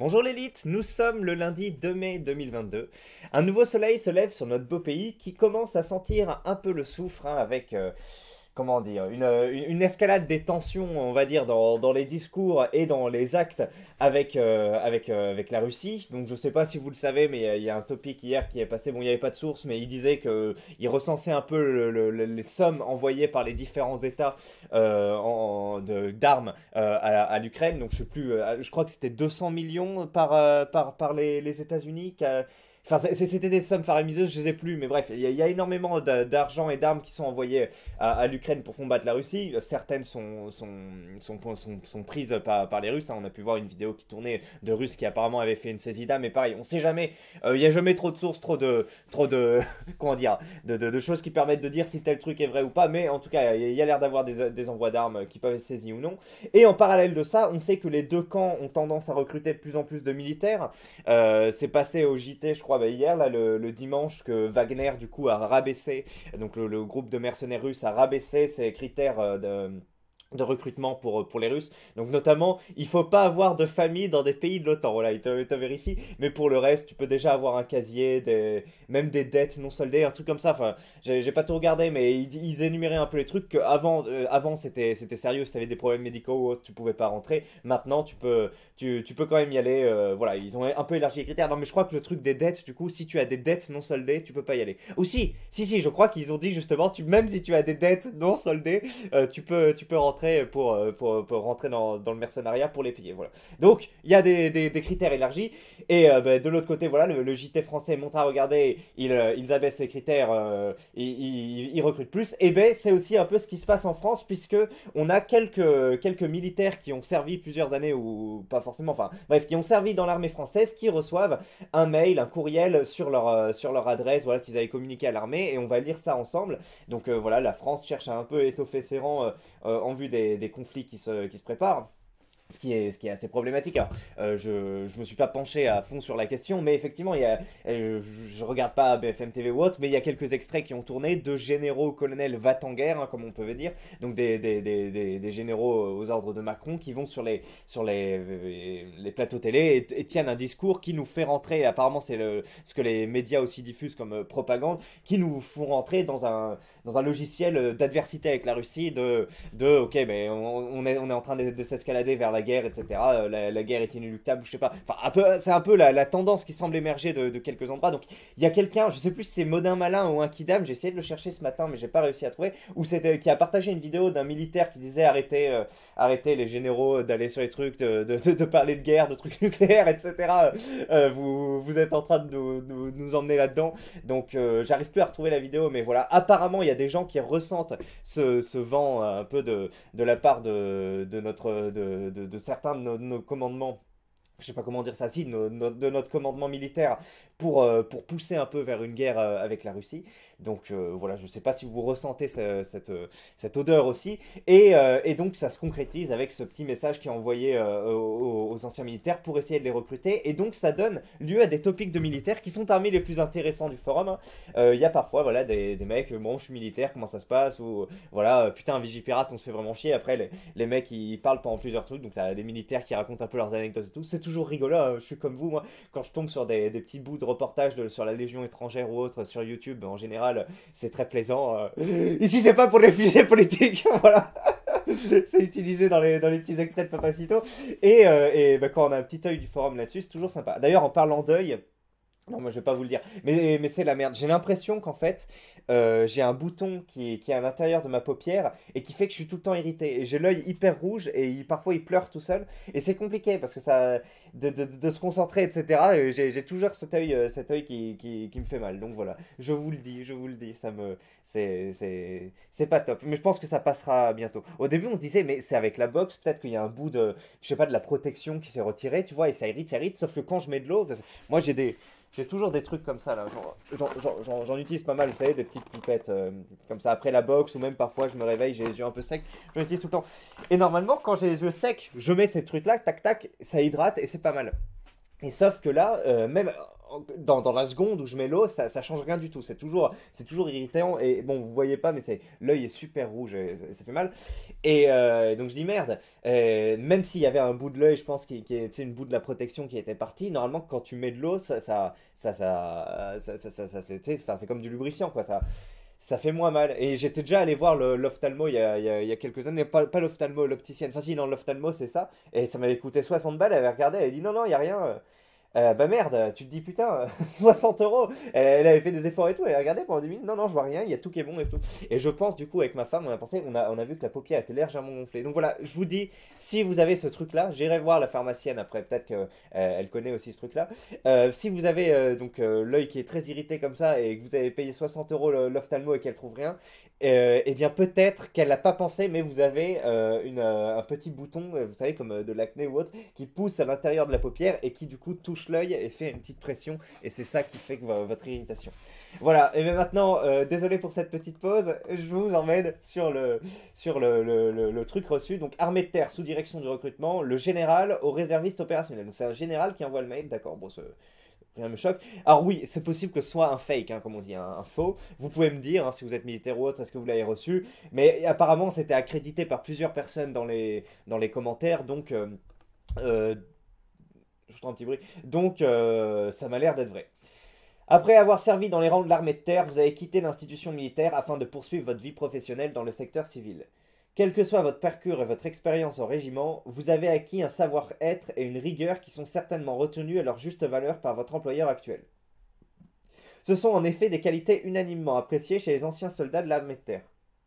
Bonjour l'élite, nous sommes le lundi 2 mai 2022. Un nouveau soleil se lève sur notre beau pays qui commence à sentir un peu le soufre avec, comment dire, une escalade des tensions, on va dire, dans les discours et dans les actes avec la Russie. Donc je sais pas si vous le savez, mais il y a un topic hier qui est passé, bon il n'y avait pas de source, mais il disait qu'il recensait un peu les sommes envoyées par les différents États d'armes à l'Ukraine. Donc je sais plus, je crois que c'était 200 millions par les États-Unis. Enfin, c'était des sommes faramineuses, je ne sais plus, mais bref, il y a énormément d'argent et d'armes qui sont envoyées à l'Ukraine pour combattre la Russie. Certaines sont prises par les Russes, hein. On a pu voir une vidéo qui tournait de Russes qui apparemment avaient fait une saisie d'armes, mais pareil, on sait jamais. Il n'y a jamais trop de sources, trop de comment dire, de choses qui permettent de dire si tel truc est vrai ou pas, mais en tout cas, il y a l'air d'avoir des envois d'armes qui peuvent être saisis ou non. Et en parallèle de ça, on sait que les deux camps ont tendance à recruter de plus en plus de militaires. C'est passé au JT, je crois, hier, là, le dimanche, que Wagner, du coup, a rabaissé, donc le groupe de mercenaires russes a rabaissé ses critères de recrutement pour les Russes. Donc notamment, il faut pas avoir de famille dans des pays de l'OTAN. Voilà, il te vérifie. Mais pour le reste, tu peux déjà avoir un casier, même des dettes non soldées, un truc comme ça. Enfin, j'ai pas tout regardé, mais ils énuméraient un peu les trucs qu'avant, avant c'était sérieux. Si t'avais des problèmes médicaux ou autre, tu pouvais pas rentrer. Maintenant, tu peux quand même y aller. Voilà, ils ont un peu élargi les critères. Non, mais je crois que le truc des dettes, du coup, si tu as des dettes non soldées, tu peux pas y aller. Ou si, je crois qu'ils ont dit justement, même si tu as des dettes non soldées, tu peux rentrer pour rentrer dans le mercenariat pour les payer. Voilà. Donc, il y a des critères élargis. Et de l'autre côté, voilà, le JT français montre à regarder, ils abaissent les critères, ils recrutent plus. Et ben, c'est aussi un peu ce qui se passe en France, puisque on a quelques militaires qui ont servi plusieurs années, ou pas forcément, enfin, bref, qui ont servi dans l'armée française, qui reçoivent un mail, un courriel sur leur adresse, voilà, qu'ils avaient communiqué à l'armée, et on va lire ça ensemble. Donc voilà, la France cherche à un peu étoffer ses rangs en vue des conflits qui se préparent. Ce qui est assez problématique. Alors, je me suis pas penché à fond sur la question, mais effectivement, je regarde pas BFM TV ou autre, mais il y a quelques extraits qui ont tourné de généraux colonels va en guerre, hein, comme on peut dire, donc des généraux aux ordres de Macron qui vont sur les plateaux télé et tiennent un discours qui nous fait rentrer, apparemment c'est ce que les médias aussi diffusent comme propagande, qui nous font rentrer dans un logiciel d'adversité avec la Russie, ok, mais on est en train de s'escalader vers la guerre, etc. La guerre est inéluctable, je sais pas. Enfin, c'est un peu la tendance qui semble émerger de quelques endroits. Donc, il y a quelqu'un, je sais plus si c'est Modin Malin ou un Kidam, j'ai essayé de le chercher ce matin, mais j'ai pas réussi à trouver, qui a partagé une vidéo d'un militaire qui disait arrêtez les généraux d'aller sur les trucs, de parler de guerre, de trucs nucléaires, etc. Vous êtes en train de nous emmener là-dedans. Donc, j'arrive plus à retrouver la vidéo, mais voilà. Apparemment, il y a des gens qui ressentent ce vent un peu de la part de certains de nos commandements, je sais pas comment dire ça, si, de notre commandement militaire pour pousser un peu vers une guerre avec la Russie. Donc voilà, je sais pas si vous ressentez cette odeur aussi. Et donc ça se concrétise avec ce petit message qui est envoyé aux anciens militaires pour essayer de les recruter. Et donc ça donne lieu à des topics de militaires qui sont parmi les plus intéressants du forum, hein. Il y a parfois voilà, des mecs, bon je suis militaire, comment ça se passe, ou voilà, putain, un Vigipirate, on se fait vraiment chier. Après, les mecs ils parlent pendant plusieurs trucs, donc t'as des militaires qui racontent un peu leurs anecdotes et tout. C'est toujours rigolo, hein. Je suis comme vous, moi, quand je tombe sur des petits bouts de reportages sur la Légion étrangère ou autre sur YouTube, en général, c'est très plaisant. Ici, c'est pas pour les réfugiés politiques, voilà. C'est utilisé dans les petits extraits de Papacito. Et bah, quand on a un petit œil du forum là-dessus, c'est toujours sympa. D'ailleurs, en parlant d'œil, non, moi je vais pas vous le dire, mais c'est la merde. J'ai l'impression qu'en fait, j'ai un bouton qui est à l'intérieur de ma paupière et qui fait que je suis tout le temps irrité. Et j'ai l'œil hyper rouge et parfois il pleure tout seul. Et c'est compliqué parce que ça, de se concentrer, etc. J'ai toujours cet œil qui me fait mal. Donc voilà, je vous le dis, c'est pas top. Mais je pense que ça passera bientôt. Au début, on se disait, mais c'est avec la boxe, peut-être qu'il y a un bout je sais pas, de la protection qui s'est retiré, tu vois, et ça irrite, ça irrite. Sauf que quand je mets de l'eau, moi j'ai toujours des trucs comme ça là, j'en utilise pas mal, vous savez, des petites pipettes comme ça après la boxe, ou même parfois je me réveille, j'ai les yeux un peu secs, j'en utilise tout le temps. Et normalement, quand j'ai les yeux secs, je mets ces trucs là, tac tac, ça hydrate et c'est pas mal. Et sauf que là, même dans la seconde où je mets l'eau, ça change rien du tout. C'est toujours irritant. Et bon, vous voyez pas, mais l'œil est super rouge et ça fait mal. Et donc je dis merde. Même s'il y avait un bout de l'œil, je pense, qui est, tu sais, une bout de la protection qui était partie, normalement, quand tu mets de l'eau, tu sais, enfin, c'est comme du lubrifiant, quoi. Ça fait moins mal. Et j'étais déjà allé voir l'ophtalmo il y a quelques années. Pas l'ophtalmo, l'opticienne. Enfin, si, non, l'ophtalmo, c'est ça. Et ça m'avait coûté 60 balles. Elle avait regardé, elle a dit non, non, il n'y a rien. Bah merde, tu te dis putain, 60 euros. Elle avait fait des efforts et tout. Elle a regardé pendant 10 minutes. Non, non, je vois rien. Il y a tout qui est bon et tout. Et je pense, du coup, avec ma femme, on a vu que la paupière était légèrement gonflée. Donc voilà, je vous dis, si vous avez ce truc-là, j'irai voir la pharmacienne après. Peut-être qu'elle elle connaît aussi ce truc-là. Si vous avez l'œil qui est très irrité comme ça et que vous avez payé 60 euros l'ophtalmo et qu'elle trouve rien, eh bien peut-être qu'elle n'a pas pensé, mais vous avez un petit bouton, vous savez, comme de l'acné ou autre, qui pousse à l'intérieur de la paupière et qui du coup touche l'œil et fait une petite pression. Et c'est ça qui fait que votre irritation. Voilà, et bien maintenant, désolé pour cette petite pause, je vous emmène sur le truc reçu. Donc armée de terre sous direction du recrutement, le général au réserviste opérationnel. Donc c'est un général qui envoie le mail, d'accord, bon, rien ne me choque. Alors oui, c'est possible que ce soit un fake, hein, comme on dit, un faux. Vous pouvez me dire, hein, si vous êtes militaire ou autre, est-ce que vous l'avez reçu. Mais apparemment, c'était accrédité par plusieurs personnes dans les commentaires, donc... je fais un petit bruit. Donc, ça m'a l'air d'être vrai. Après avoir servi dans les rangs de l'armée de terre, vous avez quitté l'institution militaire afin de poursuivre votre vie professionnelle dans le secteur civil. Quel que soit votre parcours et votre expérience au régiment, vous avez acquis un savoir-être et une rigueur qui sont certainement retenus à leur juste valeur par votre employeur actuel. Ce sont en effet des qualités unanimement appréciées chez les anciens soldats de l'armée de terre,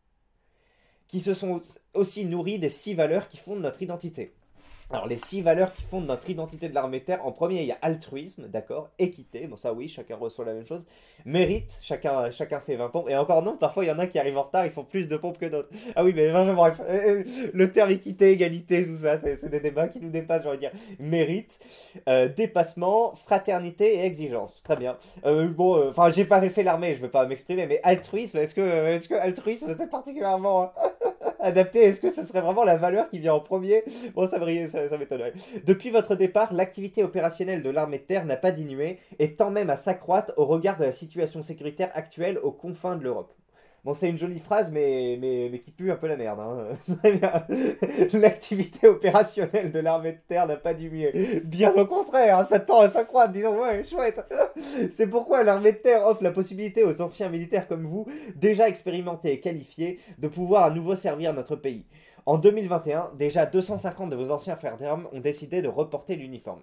qui se sont aussi nourris des 6 valeurs qui fondent notre identité. Alors, les 6 valeurs qui fondent notre identité de l'armée de terre, en premier, il y a altruisme, d'accord, équité, bon ça oui, chacun reçoit la même chose, mérite, chacun fait 20 pompes, et encore non, parfois il y en a qui arrivent en retard, ils font plus de pompes que d'autres. Ah oui, mais bref, le terme équité, égalité, tout ça, c'est des débats qui nous dépassent, j'ai envie de dire. Mérite, dépassement, fraternité et exigence, très bien. Enfin, j'ai pas fait l'armée, je veux pas m'exprimer, mais altruisme, est-ce que altruisme c'est particulièrement adapté? Est-ce que ce serait vraiment la valeur qui vient en premier? Bon, ça m'étonnerait. Depuis votre départ, l'activité opérationnelle de l'armée de terre n'a pas diminué et tend même à s'accroître au regard de la situation sécuritaire actuelle aux confins de l'Europe. Bon, c'est une jolie phrase, mais qui pue un peu la merde. Hein. L'activité opérationnelle de l'armée de terre n'a pas diminué. Bien au contraire, hein, ça tend à s'accroître. Disons, ouais, chouette. C'est pourquoi l'armée de terre offre la possibilité aux anciens militaires comme vous, déjà expérimentés et qualifiés, de pouvoir à nouveau servir notre pays. En 2021, déjà 250 de vos anciens frères d'armes ont décidé de reporter l'uniforme.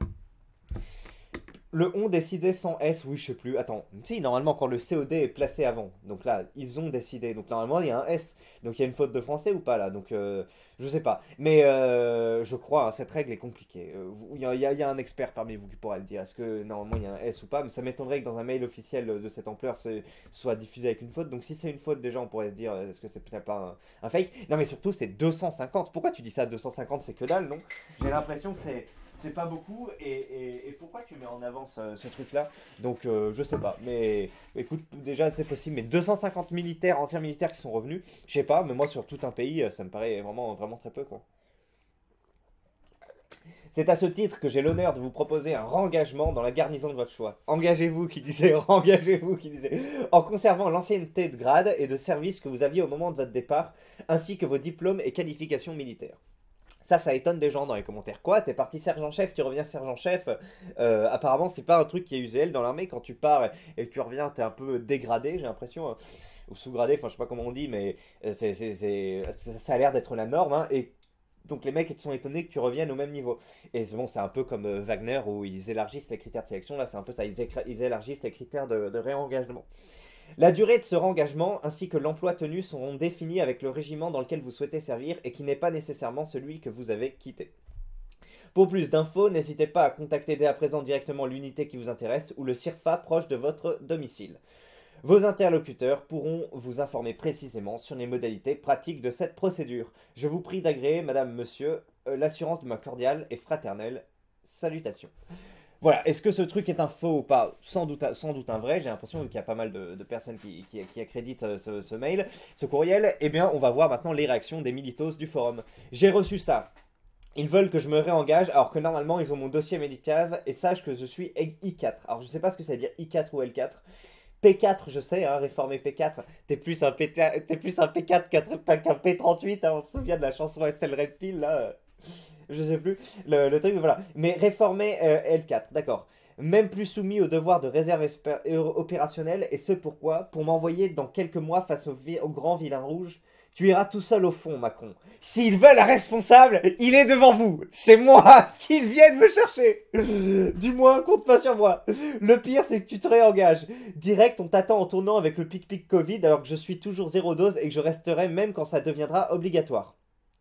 Le ont décidé sans S, oui, je sais plus. Attends, si, normalement, quand le COD est placé avant. Donc là, ils ont décidé. Donc normalement, il y a un S. Donc il y a une faute de français ou pas là. Donc je sais pas. Mais je crois, hein, cette règle est compliquée. Il y a un expert parmi vous qui pourra le dire. Est-ce que normalement il y a un S ou pas? Mais ça m'étonnerait que dans un mail officiel de cette ampleur, ce soit diffusé avec une faute. Donc si c'est une faute, déjà, on pourrait se dire, est-ce que c'est peut-être pas un fake? Non, mais surtout, c'est 250. Pourquoi tu dis ça? 250, c'est que dalle, non? J'ai l'impression que c'est pas beaucoup et pourquoi tu mets en avant ce truc-là? Donc je sais pas, mais écoute, déjà c'est possible, mais 250 militaires, anciens militaires qui sont revenus, je sais pas, mais moi sur tout un pays, ça me paraît vraiment, vraiment très peu quoi. C'est à ce titre que j'ai l'honneur de vous proposer un rengagement dans la garnison de votre choix. Engagez-vous, qui disait, engagez-vous, qui disait, en conservant l'ancienneté de grade et de service que vous aviez au moment de votre départ, ainsi que vos diplômes et qualifications militaires. Ça étonne des gens dans les commentaires. Quoi, t'es parti sergent-chef, tu reviens sergent-chef. Apparemment, c'est pas un truc qui est usuel dans l'armée. Quand tu pars et que tu reviens, t'es un peu dégradé, j'ai l'impression. Ou sous-gradé, enfin, je sais pas comment on dit, mais ça a l'air d'être la norme. Hein, et donc, les mecs sont étonnés que tu reviennes au même niveau. Et bon, c'est un peu comme Wagner où ils élargissent les critères de sélection. Là, c'est un peu ça. Ils élargissent les critères de réengagement. La durée de ce rengagement ainsi que l'emploi tenu seront définis avec le régiment dans lequel vous souhaitez servir et qui n'est pas nécessairement celui que vous avez quitté. Pour plus d'infos, n'hésitez pas à contacter dès à présent directement l'unité qui vous intéresse ou le CIRFA proche de votre domicile. Vos interlocuteurs pourront vous informer précisément sur les modalités pratiques de cette procédure. Je vous prie d'agréer, madame, monsieur, l'assurance de ma cordiale et fraternelle salutation. Voilà, est-ce que ce truc est un faux ou pas? Sans doute un vrai, j'ai l'impression qu'il y a pas mal de personnes qui accréditent ce mail, ce courriel. Eh bien, on va voir maintenant les réactions des militos du forum. J'ai reçu ça Ils veulent que je me réengage alors que normalement ils ont mon dossier médical et sachent que je suis I4. Alors je sais pas ce que ça veut dire I4 ou L4. P4, je sais, hein, réformer P4. T'es plus un P4 qu'un P38, hein, on se souvient de la chanson Estelle Red Pill, là. Je sais plus. Le truc, voilà. Mais réformer L4, d'accord. Même plus soumis au devoir de réserve opérationnelle, et ce pourquoi? Pour m'envoyer dans quelques mois face au grand vilain rouge. Tu iras tout seul au fond, Macron. S'ils veulent un responsable, il est devant vous. C'est moi qu'ils viennent me chercher. Du moins, compte pas sur moi. Le pire, c'est que tu te réengages. Direct, on t'attend en tournant avec le pic-pic Covid alors que je suis toujours zéro dose et que je resterai même quand ça deviendra obligatoire.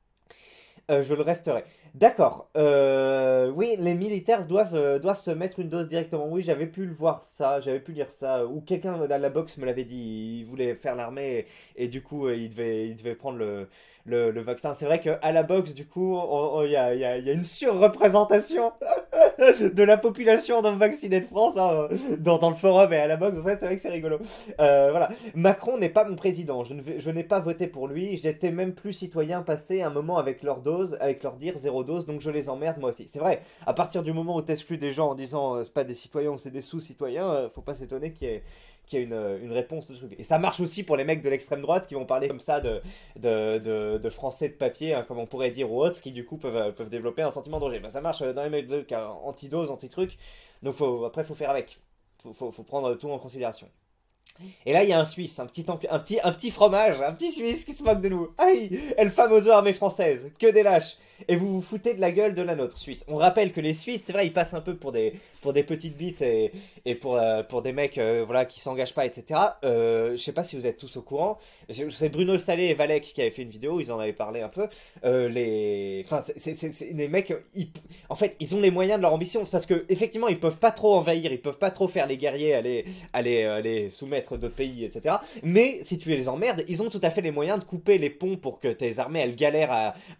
Je le resterai. D'accord. Oui, les militaires doivent se mettre une dose directement. Oui, j'avais pu le voir ça, j'avais pu lire ça. Ou quelqu'un à la boxe me l'avait dit. Il voulait faire l'armée et du coup, il devait prendre le vaccin. C'est vrai qu'à la boxe, du coup, il y a une surreprésentation de la population dans le vacciné de France, hein, dans le forum et à la boxe. Donc ça, c'est vrai que c'est rigolo. Voilà. Macron n'est pas mon président. Je n'ai pas voté pour lui. J'étais même plus citoyen passé un moment avec leur dose, avec leur dire zéro dose, donc je les emmerde moi aussi. C'est vrai, à partir du moment où tu exclus des gens en disant c'est pas des citoyens, c'est des sous-citoyens, faut pas s'étonner qu'il y ait une réponse de ce truc. Et ça marche aussi pour les mecs de l'extrême droite qui vont parler comme ça de français de papier, hein, comme on pourrait dire, ou autres, qui du coup peuvent développer un sentiment de rejet. Ben, ça marche dans les mecs anti-dose, anti-truc, donc après faut faire avec. Faut prendre tout en considération. Et là, il y a un Suisse, un petit fromage, un petit Suisse qui se moque de nous. Aïe, elle fameuse armée française, que des lâches. Et vous vous foutez de la gueule de la nôtre, Suisse. On rappelle que les Suisses, c'est vrai, ils passent un peu pour des petites bites et pour des mecs voilà, qui s'engagent pas, etc. Je sais pas si vous êtes tous au courant. C'est Bruno Salé et Valek qui avaient fait une vidéo, ils en avaient parlé un peu. Enfin, les mecs, en fait, ils ont les moyens de leur ambition. Parce que effectivement, ils peuvent pas trop envahir, ils peuvent pas trop faire les guerriers, aller soumettre d'autres pays, etc. Mais si tu les emmerdes, ils ont tout à fait les moyens de couper les ponts pour que tes armées, elles galèrent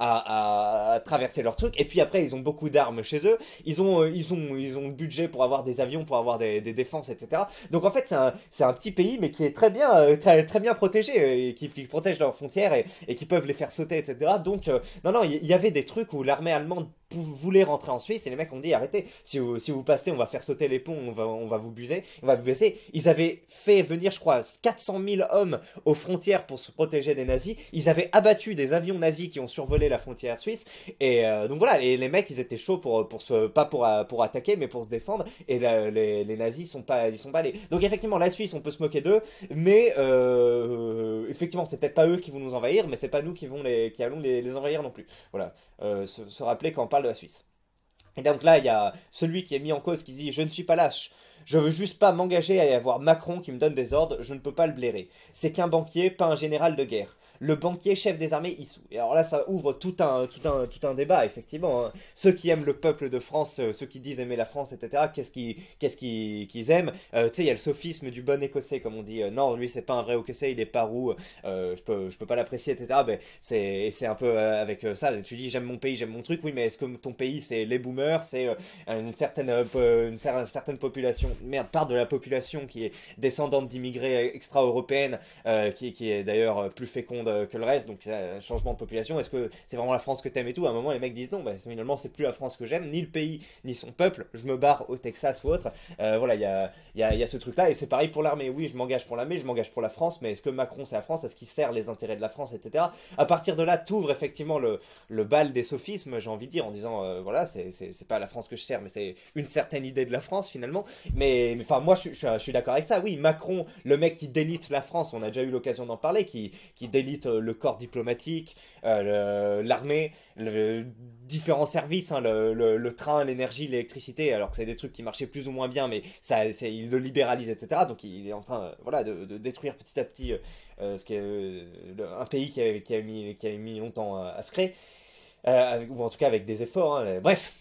à traverser leur truc. Et puis après, ils ont beaucoup d'armes chez eux. Ils ont le budget pour avoir des avions, pour avoir des défenses, etc. Donc en fait, c'est un petit pays, mais qui est très bien, très bien protégé, et qui protège leurs frontières et qui peuvent les faire sauter, etc. Donc, non, il y avait des trucs où l'armée allemande voulait rentrer en Suisse et les mecs ont dit arrêtez, si vous passez, on va faire sauter les ponts, on va vous buser, on va vous baisser. Ils avaient fait venir, je crois, 400 000 hommes aux frontières pour se protéger des nazis. Ils avaient abattu des avions nazis qui ont survolé la frontière suisse. Et donc voilà, les mecs, ils étaient chauds pas pour attaquer, mais pour se défendre. Et les nazis ils sont pas allés. Donc effectivement, la Suisse, on peut se moquer d'eux, mais effectivement, c'est peut-être pas eux qui vont nous envahir, mais c'est pas nous qui allons les envahir non plus. Voilà, se rappeler quand on parle de la Suisse. Et donc là, il y a celui qui est mis en cause qui dit: je ne suis pas lâche. Je veux juste pas m'engager à y avoir Macron qui me donne des ordres, je ne peux pas le blairer. C'est qu'un banquier, pas un général de guerre. Le banquier chef des armées Issou. Et alors là, ça ouvre tout un débat, effectivement, hein. Ceux qui aiment le peuple de France, ceux qui disent aimer la France, etc., qu'ils aiment? Tu sais, il y a le sophisme du bon écossais, comme on dit. Non, lui, c'est pas un vrai écossais, il est pas roux, je peux pas l'apprécier, etc. Ben, c'est un peu avec ça. Tu dis, j'aime mon pays, j'aime mon truc. Oui, mais est-ce que ton pays, c'est les boomers, c'est une certaine population, merde, part de la population qui est descendante d'immigrés extra-européennes, qui est d'ailleurs plus féconde que le reste, donc un changement de population. Est-ce que c'est vraiment la France que t'aimes et tout? À un moment, les mecs disent non, bah, finalement, c'est plus la France que j'aime, ni le pays, ni son peuple. Je me barre au Texas ou autre. Voilà, il y a ce truc-là, et c'est pareil pour l'armée. Oui, je m'engage pour l'armée, je m'engage pour la France, mais est-ce que Macron, c'est la France? Est-ce qu'il sert les intérêts de la France, etc. À partir de là, t'ouvres effectivement le bal des sophismes, j'ai envie de dire, en disant voilà, c'est pas la France que je sers, mais c'est une certaine idée de la France finalement. Mais enfin, moi, je suis d'accord avec ça. Oui, Macron, le mec qui délite la France, on a déjà eu l'occasion d'en parler, qui délite le corps diplomatique, l'armée, différents services, hein, le train, l'énergie, l'électricité, alors que c'est des trucs qui marchaient plus ou moins bien, mais il le libéralise, etc. Donc il est en train voilà, de détruire petit à petit ce qui est, un pays qui a mis longtemps à se créer. Ou en tout cas avec des efforts, hein. Bref,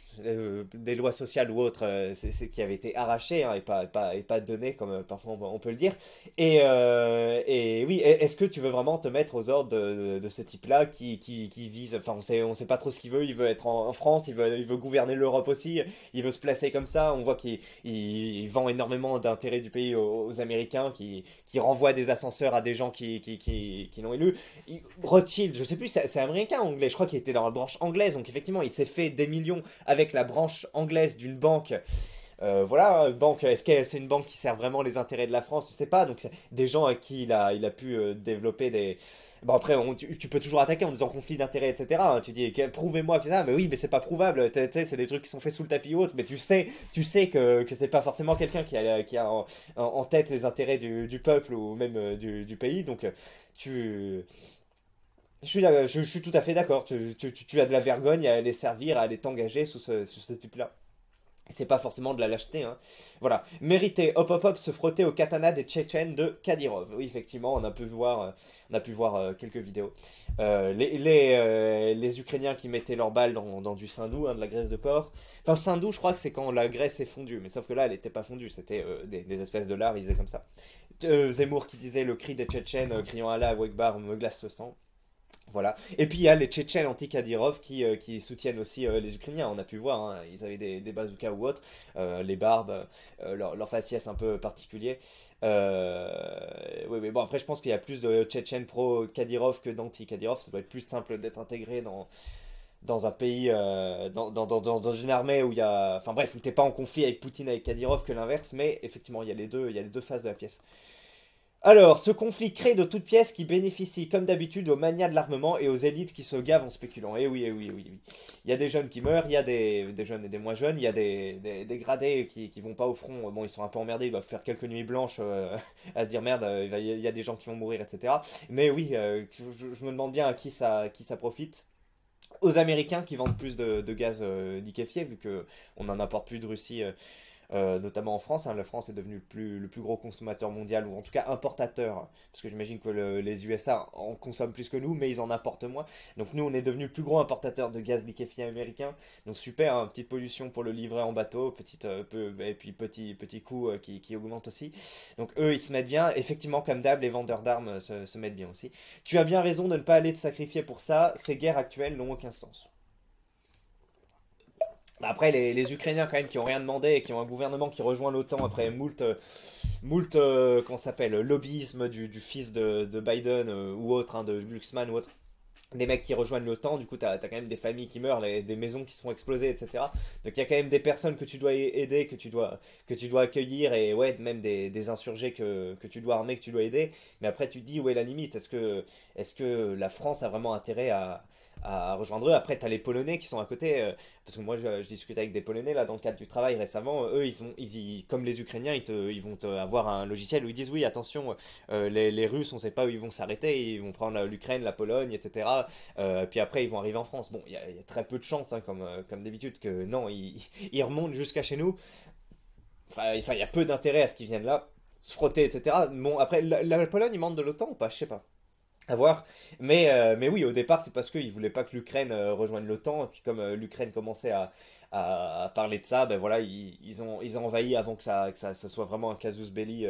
des lois sociales ou autres, c'est qui avaient été arrachées hein, et pas données, comme parfois on peut le dire. Et oui, est-ce que tu veux vraiment te mettre aux ordres de ce type-là qui vise, enfin on sait pas trop ce qu'il veut, il veut être en France, il veut gouverner l'Europe aussi, il veut se placer comme ça, on voit qu'il vend énormément d'intérêt du pays aux Américains, qui renvoie des ascenseurs à des gens qui l'ont élu. Rothschild, je sais plus, c'est américain, anglais, je crois qu'il était dans la branche anglaise, donc effectivement il s'est fait des millions avec la branche anglaise d'une banque. Voilà, banque, est-ce que c'est une banque qui sert vraiment les intérêts de la France? Je sais pas, donc c'est des gens à qui il a pu développer des... Bon après, tu peux toujours attaquer en disant conflit d'intérêts, etc. hein. Tu dis, prouvez-moi que c'est ça, mais oui, mais c'est pas prouvable, tu sais, c'est des trucs qui sont faits sous le tapis ou autre, mais tu sais que c'est pas forcément quelqu'un qui a en tête les intérêts du peuple ou même du pays, donc tu... je suis tout à fait d'accord. Tu as de la vergogne à aller servir, à aller t'engager sous ce type-là. C'est pas forcément de la lâcheté, hein. Voilà. Mérité, hop hop hop, se frotter au katana des Tchétchènes de Kadyrov. Oui, effectivement, on a pu voir quelques vidéos. Les Ukrainiens qui mettaient leurs balles dans du saindoux, hein, de la graisse de porc. Enfin, saindoux, je crois que c'est quand la graisse est fondue. Mais sauf que là, elle n'était pas fondue. C'était des espèces de lard, ils faisaient comme ça. Zemmour qui disait le cri des Tchétchènes criant Allah ou Ekbar me glace le sang. Voilà. Et puis il y a les Tchétchènes anti-Kadyrov qui soutiennent aussi les Ukrainiens. On a pu voir, hein, ils avaient des bazookas ou autres, les barbes, leur faciès un peu particulier. Oui, mais bon, après, je pense qu'il y a plus de Tchétchènes pro-Kadyrov que d'anti-Kadyrov. Ça doit être plus simple d'être intégré dans un pays, dans une armée où il y a. Enfin bref, où t'es pas en conflit avec Poutine, avec Kadyrov que l'inverse, mais effectivement, il y a les deux faces de la pièce. Alors, ce conflit crée de toutes pièces qui bénéficient, comme d'habitude, aux manias de l'armement et aux élites qui se gavent en spéculant. Eh oui, oui, oui. Il y a des jeunes qui meurent, il y a des jeunes et des moins jeunes, il y a des gradés qui vont pas au front. Bon, ils sont un peu emmerdés, ils doivent faire quelques nuits blanches à se dire merde, il y a des gens qui vont mourir, etc. Mais oui, je me demande bien à qui ça profite. Aux Américains qui vendent plus de gaz liquéfié, vu que on en importe plus de Russie notamment en France. Hein, la France est devenue le plus gros consommateur mondial, ou en tout cas importateur, parce que j'imagine que les USA en consomment plus que nous, mais ils en importent moins. Donc nous, on est devenu le plus gros importateur de gaz liquéfié américain. Donc super, hein, petite pollution pour le livret en bateau, et puis petit coût qui augmente aussi. Donc eux, ils se mettent bien. Effectivement, comme d'hab, les vendeurs d'armes se mettent bien aussi. Tu as bien raison de ne pas aller te sacrifier pour ça. Ces guerres actuelles n'ont aucun sens. Après, les Ukrainiens, quand même, qui ont rien demandé et qui ont un gouvernement qui rejoint l'OTAN après comment ça s'appelle, lobbyisme du fils de Biden ou autre, hein, de Glucksmann ou autre. Des mecs qui rejoignent l'OTAN, du coup, t'as quand même des familles qui meurent, des maisons qui se font exploser, etc. Donc, il y a quand même des personnes que tu dois aider, que tu dois accueillir, et ouais, même des insurgés que tu dois armer, que tu dois aider. Mais après, tu te dis où est la limite? Est-ce que la France a vraiment intérêt à rejoindre eux? Après, t'as les Polonais qui sont à côté, parce que moi, je discute avec des Polonais là dans le cadre du travail récemment. Eux, comme les Ukrainiens, ils vont avoir un logiciel où ils disent oui, attention, les Russes, on sait pas où ils vont s'arrêter, ils vont prendre l'Ukraine, la Pologne, etc. Puis après, ils vont arriver en France. Bon, il y a très peu de chances, hein, comme d'habitude, que non, ils remontent jusqu'à chez nous. Enfin, il y a peu d'intérêt à ce qu'ils viennent là, se frotter, etc. Bon, après, la Pologne, ils membre de l'OTAN ou pas? Je sais pas. À voir. Mais oui, au départ, c'est parce qu'ils voulaient pas que l'Ukraine rejoigne l'OTAN. Et puis comme l'Ukraine commençait à parler de ça, ben voilà, ils ont envahi avant ça soit vraiment un casus belli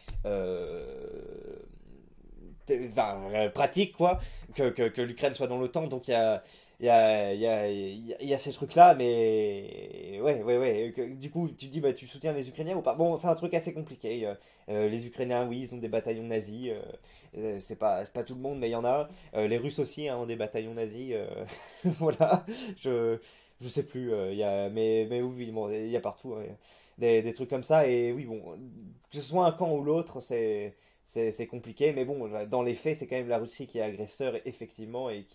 enfin, pratique, quoi, que l'Ukraine soit dans l'OTAN. Donc il y a ces trucs-là, mais ouais. Du coup, tu te dis, bah, tu soutiens les Ukrainiens ou pas? Bon, c'est un truc assez compliqué. Les Ukrainiens, oui, ils ont des bataillons nazis. C'est pas tout le monde, mais il y en a. Les Russes aussi hein, ont des bataillons nazis. Voilà. Je, je sais plus. Mais oui, bon, il y a partout ouais, des trucs comme ça. Et oui, bon, que ce soit un camp ou l'autre, c'est compliqué. Mais bon, dans les faits, c'est quand même la Russie qui est agresseur, effectivement, et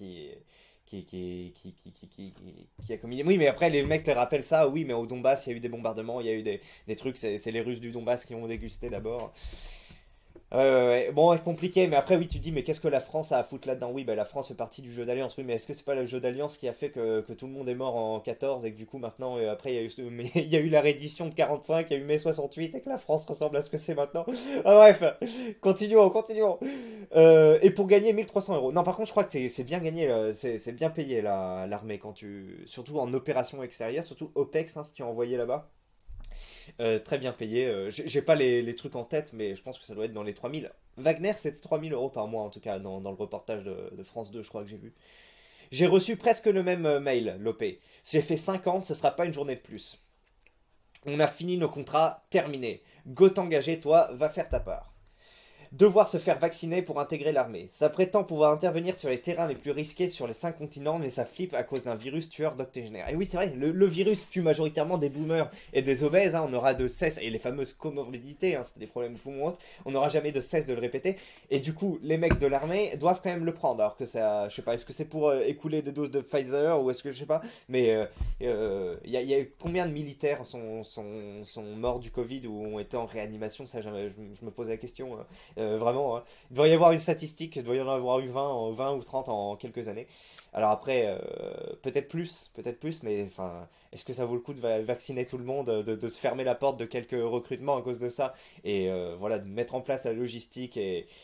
qui a commis. Oui, mais après, les mecs te rappellent ça. Oui, mais au Donbass, il y a eu des bombardements, il y a eu des trucs. C'est les Russes du Donbass qui ont dégusté d'abord. Bon, c'est compliqué, mais après, oui, tu te dis, mais qu'est-ce que la France a à foutre là-dedans? Oui, bah, la France fait partie du jeu d'alliance, oui, mais est-ce que c'est pas le jeu d'alliance qui a fait que tout le monde est mort en 14 et que du coup, maintenant, après, il y a eu, mais il y a eu la reddition de 45, il y a eu mai 68 et que la France ressemble à ce que c'est maintenant? Ah, bref, continuons, continuons. Et pour gagner 1 300 euros. Non, par contre, je crois que c'est bien gagné, c'est bien payé l'armée quand tu. Surtout en opération extérieure, surtout OPEX, hein, si tu es envoyé là-bas. Très bien payé. J'ai pas les trucs en tête, mais je pense que ça doit être dans les 3000. Wagner, c'était 3000 € par mois, en tout cas, dans le reportage de France 2, je crois que j'ai vu. J'ai reçu presque le même mail, Lopé. J'ai fait 5 ans, ce sera pas une journée de plus. On a fini nos contrats, terminé. Go t'engager, toi, va faire ta part. Devoir se faire vacciner pour intégrer l'armée. Ça prétend pouvoir intervenir sur les terrains les plus risqués sur les 5 continents, mais ça flippe à cause d'un virus tueur d'octogénaires. Et oui, c'est vrai, le virus tue majoritairement des boomers et des obèses, hein, on aura de cesse, et les fameuses comorbidités, hein, c'était des problèmes de poumons, autres, on n'aura jamais de cesse de le répéter. Et du coup, les mecs de l'armée doivent quand même le prendre, alors que ça, je sais pas, est-ce que c'est pour écouler des doses de Pfizer, ou est-ce que, je sais pas, mais y a combien de militaires sont morts du Covid ou ont été en réanimation, ça, je me pose la question. Vraiment, hein. Il doit y avoir une statistique, il doit y en avoir eu 20 ou 30 en quelques années. Alors après, peut-être plus, mais enfin, est-ce que ça vaut le coup de vacciner tout le monde, de se fermer la porte de quelques recrutements à cause de ça, et voilà, de mettre en place la logistique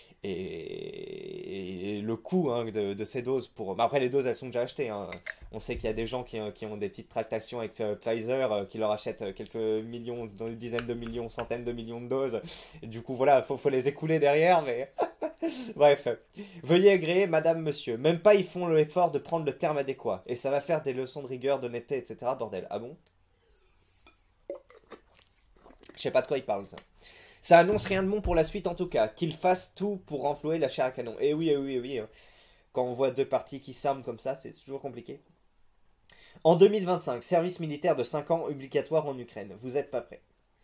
et le coût, hein, de ces doses pour. Mais après, les doses, elles sont déjà achetées, hein. On sait qu'il y a des gens qui ont des petites tractations avec Pfizer, qui leur achètent quelques millions, dans les dizaines de millions, centaines de millions de doses. Et du coup, voilà, faut les écouler derrière, mais. Bref. Veuillez agréer, madame, monsieur. Même pas ils font l'effort de prendre le terme adéquat. Et ça va faire des leçons de rigueur, d'honnêteté, etc. Bordel. Ah bon? Je sais pas de quoi ils parlent, ça. Ça annonce rien de bon pour la suite, en tout cas. Qu'ils fassent tout pour renflouer la chair à canon. Et oui, oui, oui, hein. Quand on voit deux parties qui s'arment comme ça, c'est toujours compliqué. En 2025, service militaire de 5 ans obligatoire en Ukraine. Vous êtes pas prêts.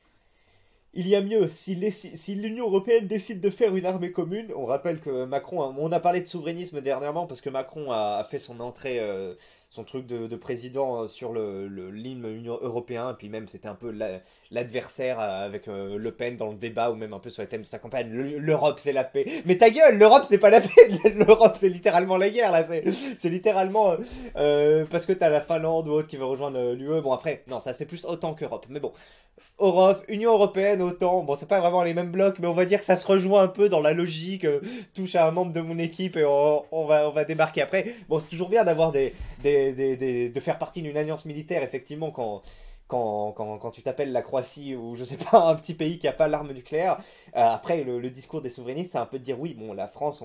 Il y a mieux, si l'Union Européenne décide de faire une armée commune, on rappelle que Macron, on a parlé de souverainisme dernièrement parce que Macron a fait son entrée, son truc de président sur l'hymne Union Européen, et puis même c'était un peu l'adversaire avec Le Pen dans le débat, ou même un peu sur les thèmes de sa campagne, l'Europe c'est la paix. Mais ta gueule, l'Europe c'est pas la paix, l'Europe c'est littéralement la guerre là, c'est littéralement parce que t'as la Finlande ou autre qui veut rejoindre l'UE, bon après, non ça c'est plus OTAN qu'Europe, mais bon. Europe, Union Européenne, autant. Bon, c'est pas vraiment les mêmes blocs, mais on va dire que ça se rejoint un peu dans la logique. Touche à un membre de mon équipe et on va débarquer après. Bon, c'est toujours bien d'avoir de faire partie d'une alliance militaire, effectivement, quand tu t'appelles la Croatie ou je sais pas, un petit pays qui a pas l'arme nucléaire. Après, le discours des souverainistes, c'est un peu de dire oui, bon, la France,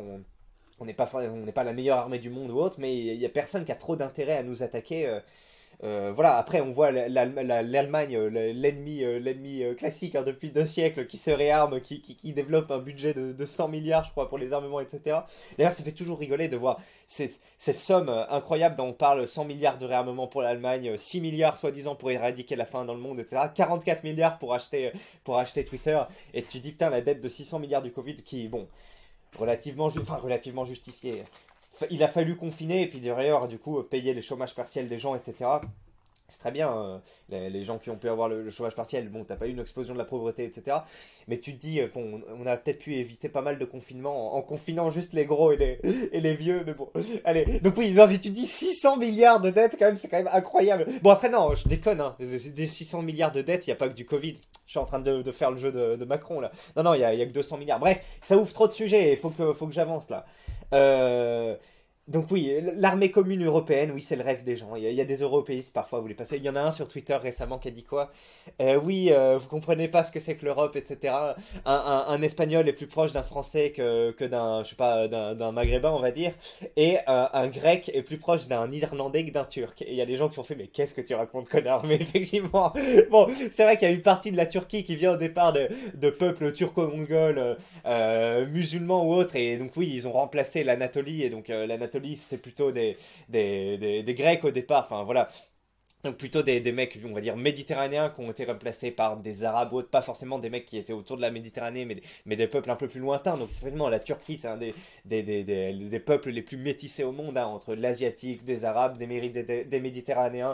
on n'est pas la meilleure armée du monde ou autre, mais il y a personne qui a trop d'intérêt à nous attaquer. Voilà, après on voit l'Allemagne, l'ennemi classique, hein, depuis 2 siècles, qui se réarme, qui développe un budget de 100 milliards, je crois, pour les armements, etc. D'ailleurs, ça fait toujours rigoler de voir ces sommes incroyables dont on parle: 100 milliards de réarmement pour l'Allemagne, 6 milliards soi-disant pour éradiquer la faim dans le monde, etc. 44 milliards pour acheter Twitter. Et tu dis, putain, la dette de 600 milliards du Covid qui, bon, relativement justifiée. Il a fallu confiner et puis derrière, du coup, payer les chômages partiels des gens, etc. C'est très bien, les gens qui ont pu avoir le chômage partiel, bon, t'as pas eu une explosion de la pauvreté, etc. Mais tu te dis qu'on on a peut-être pu éviter pas mal de confinements en confinant juste les gros et les vieux, mais bon. Allez, donc oui, non, mais tu te dis 600 milliards de dettes, quand même, c'est quand même incroyable. Bon, après, non, je déconne, hein. Des 600 milliards de dettes, il n'y a pas que du Covid. Je suis en train de faire le jeu de Macron, là. Non, non, il y a que 200 milliards. Bref, ça ouvre trop de sujets, faut que j'avance, là. Euh, donc oui, l'armée commune européenne, oui, c'est le rêve des gens. Il y a des européistes parfois, vous les passez. Il y en a un sur Twitter récemment qui a dit quoi? Oui, vous comprenez pas ce que c'est que l'Europe, etc. Un Espagnol est plus proche d'un Français que d'un, je sais pas, d'un Maghrébin, on va dire. Et un Grec est plus proche d'un Irlandais que d'un Turc. Et il y a des gens qui ont fait, mais qu'est-ce que tu racontes, connard? Mais effectivement, bon, c'est vrai qu'il y a une partie de la Turquie qui vient au départ de peuples turco-mongols, musulmans ou autres. Et donc oui, ils ont remplacé l'Anatolie. Et donc l'Anatolie, c'était plutôt des Grecs au départ. Enfin voilà. Donc plutôt des mecs, on va dire, méditerranéens qui ont été remplacés par des Arabes ou autres, pas forcément des mecs qui étaient autour de la Méditerranée, mais des peuples un peu plus lointains. Donc effectivement, la Turquie, c'est un des peuples les plus métissés au monde, hein, entre l'Asiatique, des Arabes, des Méditerranéens,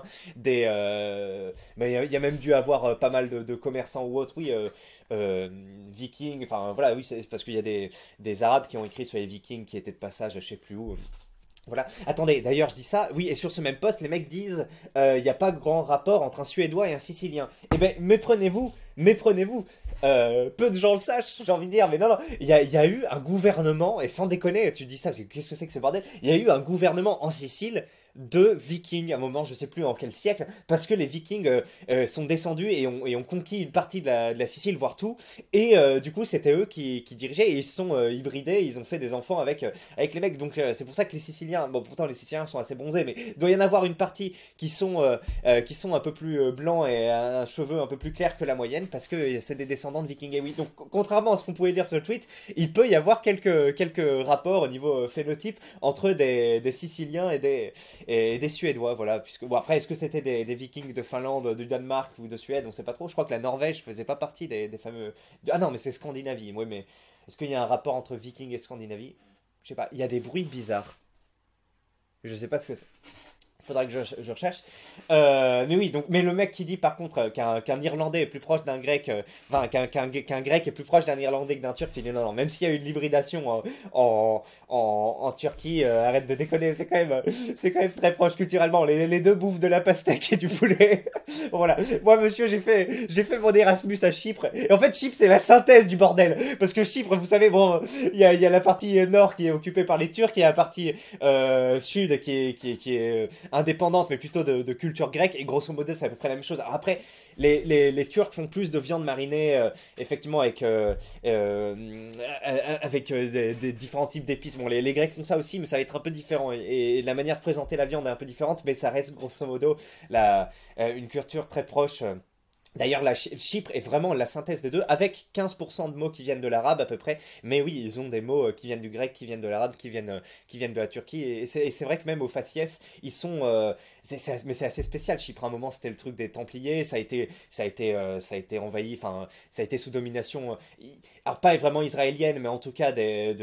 mais il y a même dû avoir pas mal de commerçants ou autres, oui, Vikings, enfin voilà, oui, c'est parce qu'il y a des Arabes qui ont écrit sur les Vikings qui étaient de passage, je sais plus où. Voilà. Attendez, d'ailleurs, je dis ça. Oui, et sur ce même poste, les mecs disent il n'y a pas grand rapport entre un Suédois et un Sicilien. Eh ben, méprenez-vous, méprenez-vous. Peu de gens le sachent, j'ai envie de dire, mais non, non. Il y a eu un gouvernement, et sans déconner, tu dis ça, qu'est-ce que c'est que ce bordel? Il y a eu un gouvernement en Sicile de Vikings, à un moment, je sais plus en quel siècle, parce que les Vikings sont descendus et ont conquis une partie de la Sicile, voire tout, et du coup, c'était eux qui dirigeaient, et ils se sont hybridés, ils ont fait des enfants avec les mecs. Donc c'est pour ça que les Siciliens, bon pourtant les Siciliens sont assez bronzés, mais il doit y en avoir une partie qui sont un peu plus blancs et un cheveu un peu plus clair que la moyenne parce que c'est des descendants de Vikings. Et oui, donc contrairement à ce qu'on pouvait dire sur le tweet, il peut y avoir quelques rapports au niveau phénotype entre des Siciliens et des Suédois, voilà. Puisque bon après, est-ce que c'était des Vikings de Finlande, du Danemark ou de Suède, on sait pas trop. Je crois que la Norvège faisait pas partie des fameux. Ah non, mais c'est Scandinavie. Oui, mais est-ce qu'il y a un rapport entre Vikings et Scandinavie? Je sais pas, il y a des bruits bizarres. Je sais pas ce que c'est. Faudra que je recherche. Mais oui, donc, mais le mec qui dit par contre qu'un Irlandais est plus proche d'un Grec, enfin qu'un Grec est plus proche d'un Irlandais que d'un Turc, il dit non, non, même s'il y a eu de l'hybridation en Turquie, arrête de déconner, c'est quand même très proche culturellement. Les deux bouffent de la pastèque et du poulet. Voilà. Moi, monsieur, j'ai fait mon Erasmus à Chypre. Et en fait, Chypre, c'est la synthèse du bordel. Parce que Chypre, vous savez, bon, il y a la partie nord qui est occupée par les Turcs, et la partie sud qui est indépendante, mais plutôt de culture grecque. Et grosso modo, c'est à peu près la même chose. Alors après, les Turcs font plus de viande marinée, effectivement, avec des différents types d'épices. Bon, les Grecs font ça aussi, mais ça va être un peu différent. Et la manière de présenter la viande est un peu différente, mais ça reste grosso modo une culture très proche. D'ailleurs, Chypre est vraiment la synthèse des deux, avec 15% de mots qui viennent de l'arabe à peu près. Mais oui, ils ont des mots qui viennent du grec, qui viennent de l'arabe, qui viennent de la Turquie. Et c'est vrai que même au faciès, ils sont. Mais c'est assez spécial. Chypre, à un moment, c'était le truc des Templiers. Ça a été envahi. Enfin, ça a été sous domination. Alors pas vraiment israélienne, mais en tout cas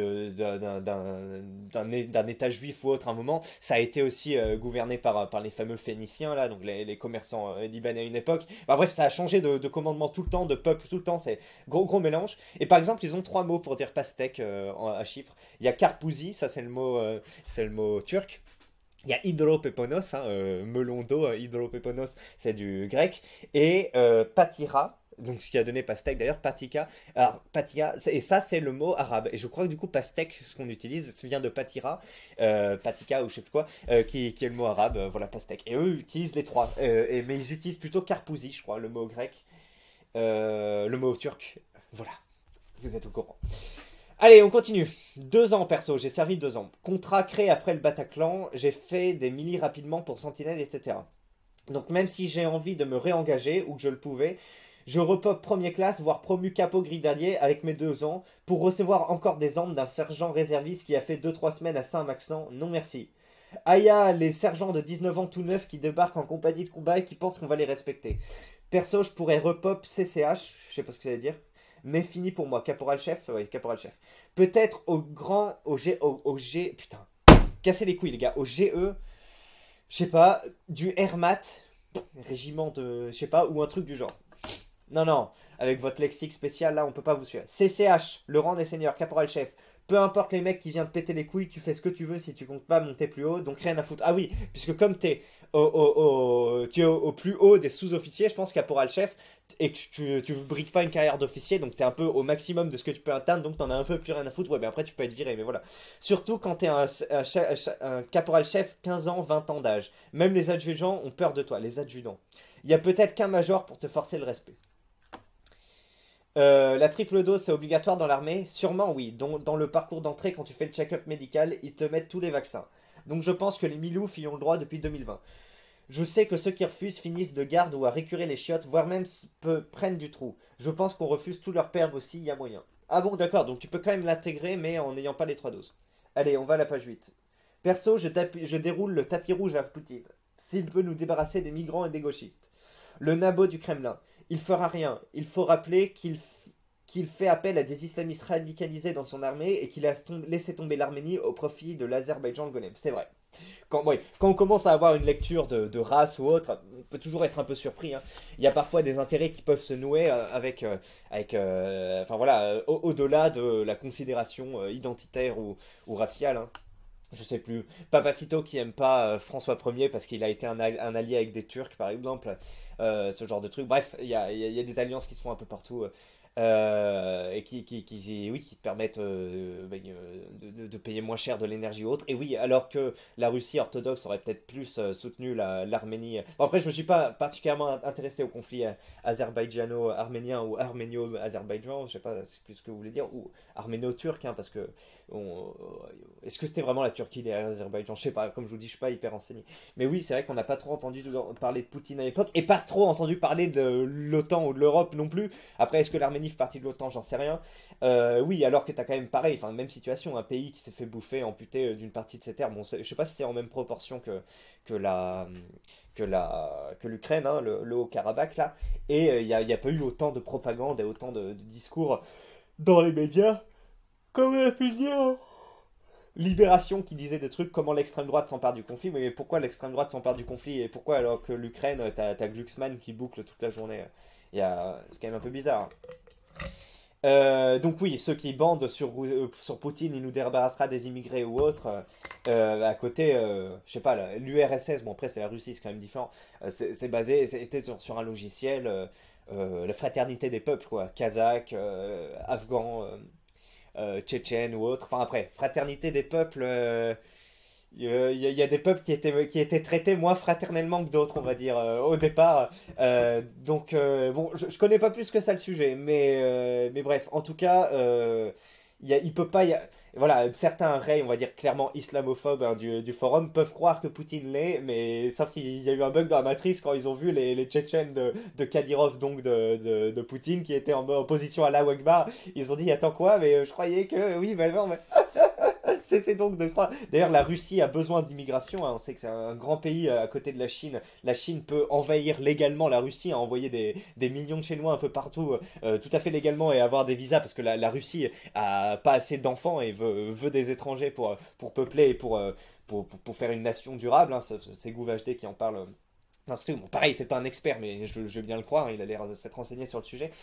d'un État juif ou autre. À un moment, ça a été aussi gouverné par les fameux Phéniciens là, donc les commerçants libanais à une époque. Bah, bref, ça a changé de commandement tout le temps, de peuple tout le temps, c'est gros gros mélange. Et par exemple, ils ont trois mots pour dire pastèque à Chypre. Il y a karpouzi, ça c'est le mot turc. Il y a hydropeponos, hein, melon d'eau, hydropeponos, c'est du grec. Et patira, donc ce qui a donné pastèque d'ailleurs, patika. Alors, patika, et ça c'est le mot arabe. Et je crois que du coup, pastèque, ce qu'on utilise, ça vient de patira, patika ou je sais plus quoi, qui est le mot arabe, voilà, pastèque. Et eux utilisent les trois. Mais ils utilisent plutôt karpouzi, je crois, le mot grec, le mot turc. Voilà, vous êtes au courant. Allez, on continue. 2 ans perso, j'ai servi 2 ans. Contrat créé après le Bataclan, j'ai fait des millis rapidement pour Sentinelle, etc. Donc même si j'ai envie de me réengager, ou que je le pouvais, je repop première classe, voire promu capot grenadier avec mes 2 ans, pour recevoir encore des ordres d'un sergent réserviste qui a fait 2-3 semaines à Saint-Maxent. Non merci. Aya, les sergents de 19 ans tout neufs qui débarquent en compagnie de combat et qui pensent qu'on va les respecter. Perso, je pourrais repop CCH, je sais pas ce que ça veut dire, mais fini pour moi. Caporal chef, ouais, caporal chef. Peut-être au G, putain, cassez les couilles les gars, au GE, je sais pas, du Hermat, régiment de, je sais pas, ou un truc du genre. Non, non, avec votre lexique spécial là, on peut pas vous suivre. CCH, le rang des seigneurs, caporal chef. Peu importe les mecs qui viennent péter les couilles, tu fais ce que tu veux si tu comptes pas monter plus haut, donc rien à foutre. Ah oui, puisque comme tu es au plus haut des sous-officiers, je pense caporal chef, et que tu briques pas une carrière d'officier, donc t'es un peu au maximum de ce que tu peux atteindre, donc t'en as un peu plus rien à foutre. Ouais, mais après tu peux être viré, mais voilà. Surtout quand t'es un caporal chef, 15 ans, 20 ans d'âge. Même les adjudants ont peur de toi, les adjudants. Il y a peut-être qu'un major pour te forcer le respect. La triple dose, c'est obligatoire dans l'armée? Sûrement oui. Dans le parcours d'entrée, quand tu fais le check-up médical, ils te mettent tous les vaccins. Donc je pense que les miloufs y ont le droit depuis 2020. Je sais que ceux qui refusent finissent de garde ou à récurer les chiottes, voire même prennent du trou. Je pense qu'on refuse tout leur perbe aussi, il y a moyen. Ah bon, d'accord, donc tu peux quand même l'intégrer, mais en n'ayant pas les 3 doses. Allez, on va à la page 8. Perso, je déroule le tapis rouge à Poutine. s'il peut nous débarrasser des migrants et des gauchistes. Le nabot du Kremlin. Il fera rien. Il faut rappeler qu'il fait appel à des islamistes radicalisés dans son armée et qu'il a laissé tomber l'Arménie au profit de l'Azerbaïdjan le Golem. C'est vrai. Quand on commence à avoir une lecture de race ou autre, on peut toujours être un peu surpris. Hein. Il y a parfois des intérêts qui peuvent se nouer enfin voilà, au-delà de la considération identitaire ou raciale. Hein. Je sais plus. Papacito qui aime pas François Ier parce qu'il a été un allié avec des Turcs, par exemple. Ce genre de truc. Bref, il y a des alliances qui se font un peu partout. Et oui, qui te permettent de payer moins cher de l'énergie ou autre. Et oui, alors que la Russie orthodoxe aurait peut-être plus soutenu l'Arménie. Bon, après, je me suis pas particulièrement intéressé au conflit azerbaïdjano-arménien ou arménio-azerbaïdjan, je sais pas ce que vous voulez dire, ou arméno-turc, hein, parce que est-ce que c'était vraiment la Turquie derrière l'Azerbaïdjan? Je sais pas, comme je vous dis, je suis pas hyper renseigné. Mais oui, c'est vrai qu'on n'a pas trop entendu parler de Poutine à l'époque, et pas trop entendu parler de l'OTAN ou de l'Europe non plus. Après, est-ce que l'Arménie fait partie de l'OTAN? J'en sais rien. Oui, alors que t'as quand même pareil, enfin, même situation, un pays qui s'est fait bouffer, amputé d'une partie de ses terres. Bon, je sais pas si c'est en même proportion que la que l'Ukraine, hein, le Haut-Karabakh là, et il n'y a pas eu autant de propagande et autant de discours dans les médias, comme on a pu dire. Libération qui disait des trucs comment l'extrême droite s'empare du conflit, mais pourquoi l'extrême droite s'empare du conflit et pourquoi alors que l'Ukraine, t'as Glucksmann qui boucle toute la journée. C'est quand même un peu bizarre. Donc oui, ceux qui bandent sur Poutine, il nous débarrassera des immigrés ou autres. À côté, je sais pas, l'URSS, bon après c'est la Russie, c'est quand même différent. C'était sur un logiciel, la fraternité des peuples, quoi. Kazakh, Afghan, Tchétchène ou autre. Enfin après, fraternité des peuples. Il y a des peuples qui étaient traités moins fraternellement que d'autres, on va dire, au départ. Bon, je connais pas plus que ça le sujet, mais bref, en tout cas, il peut pas. Voilà, certains rails, on va dire clairement islamophobes hein, du forum, peuvent croire que Poutine l'est, mais sauf qu'il y a eu un bug dans la matrice quand ils ont vu les Tchétchènes de Kadyrov, donc de Poutine, qui étaient en opposition à Allahu Akbar. Ils ont dit, attends quoi, mais je croyais que. Oui, mais non, mais. C'est donc de croire. D'ailleurs, la Russie a besoin d'immigration. Hein. On sait que c'est un grand pays à côté de la Chine. La Chine peut envahir légalement la Russie, hein, envoyer des millions de Chinois un peu partout, tout à fait légalement et avoir des visas parce que la Russie a pas assez d'enfants et veut des étrangers pour peupler et pour faire une nation durable. Hein. C'est Gouv HD qui en parle. Non, bon, pareil, c'est pas un expert, mais je veux bien le croire, hein, il a l'air de s'être renseigné sur le sujet.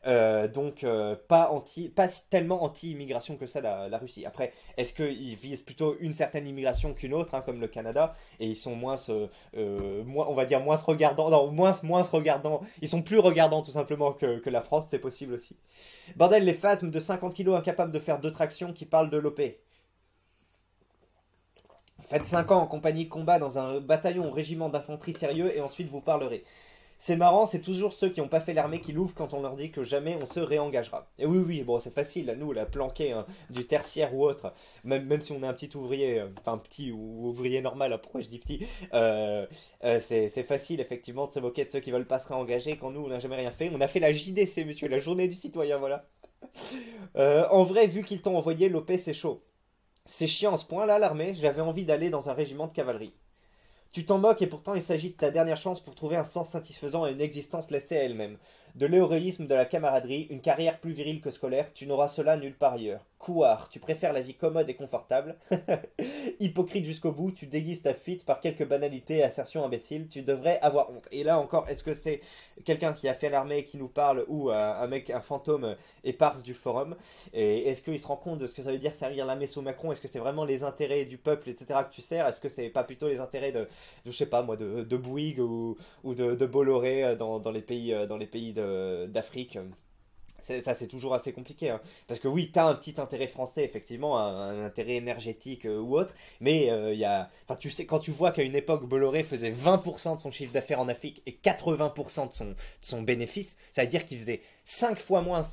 Pas tellement anti-immigration que ça, la Russie. Après, est-ce qu'ils visent plutôt une certaine immigration qu'une autre, hein, comme le Canada, et ils sont on va dire moins se regardant, non, moins se regardant, ils sont plus regardants tout simplement que la France, c'est possible aussi. Bordel, les phasmes de 50 kilos incapables de faire 2 tractions qui parlent de l'OP. Faites 5 ans en compagnie de combat dans un bataillon ou régiment d'infanterie sérieux et ensuite vous parlerez. C'est marrant, c'est toujours ceux qui n'ont pas fait l'armée qui l'ouvrent quand on leur dit que jamais on se réengagera. Et oui, bon, c'est facile, à nous, la planquer hein, du tertiaire ou autre, même si on est un petit ouvrier, enfin petit ou ouvrier normal, hein, pourquoi je dis petit, c'est facile effectivement de se moquer de ceux qui veulent pas se réengager quand nous, on n'a jamais rien fait. On a fait la JDC, monsieur, la journée du citoyen, voilà. En vrai, vu qu'ils t'ont envoyé, l'OP, c'est chaud. C'est chiant à ce point-là, l'armée, j'avais envie d'aller dans un régiment de cavalerie. Tu t'en moques et pourtant il s'agit de ta dernière chance pour trouver un sens satisfaisant et une existence laissée à elle-même. De l'héroïsme, de la camaraderie, une carrière plus virile que scolaire, tu n'auras cela nulle part ailleurs. Couard, tu préfères la vie commode et confortable. Hypocrite jusqu'au bout, tu déguises ta fuite par quelques banalités et assertions imbéciles, tu devrais avoir honte. Et là encore, est-ce que c'est quelqu'un qui a fait l'armée qui nous parle ou un fantôme éparse du forum? Et est-ce qu'il se rend compte de ce que ça veut dire servir l'armée sous Macron? Est-ce que c'est vraiment les intérêts du peuple, etc. que tu sers? Est-ce que c'est pas plutôt les intérêts je sais pas moi, de Bouygues ou de Bolloré dans les pays d'Afrique? Ça, c'est toujours assez compliqué. Hein. Parce que oui, tu as un petit intérêt français, effectivement, un intérêt énergétique ou autre. Mais enfin, tu sais, quand tu vois qu'à une époque, Bolloré faisait 20% de son chiffre d'affaires en Afrique et 80% de son bénéfice, ça veut dire qu'il faisait 5 fois moins.